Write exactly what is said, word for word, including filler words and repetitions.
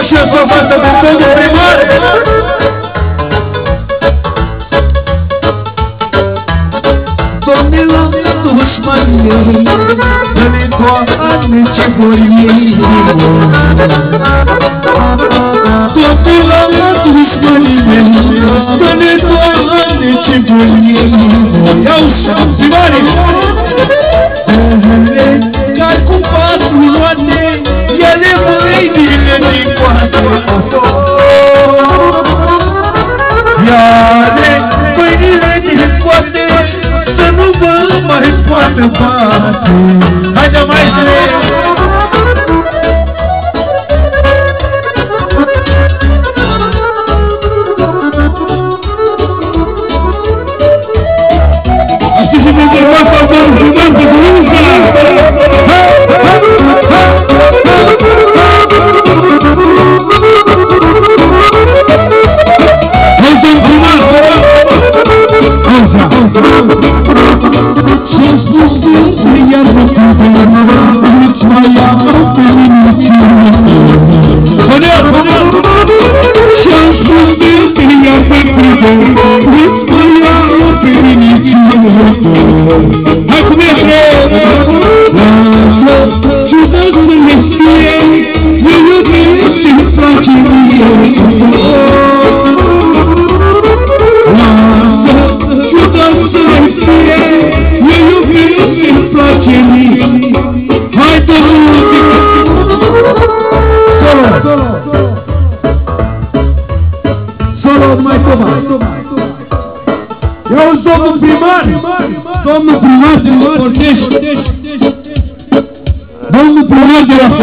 și o să facă de domnul primar. Domnilor dușmanii, dă-ne toate ce vor ei. Domnilor dușmanii, dă-ne toate ce vor ei. Iau și primarii! Car cu patru roate, ele mâinile din coate. Iare mâinile din coate, să nu vă mai poată bate. Haide maestre! Așa se întâmplă asta, domnul primar de Gurunca! Și-a spus că iar vă putea, nu-ți mai am pe niciunul. Și-a spus că iar vă putea, nu-ți mai am pe niciunul. Hai cum ești! Lasă și să nu ne știe, ne iubesc și-mi place mie. Lasă și să ne știe, ne iubesc și-mi place mie. Hai de muzică! Solo! Solo mai toma! Ia-uzi domnul primar! Domnul primar din Cortești! Domnul primar de la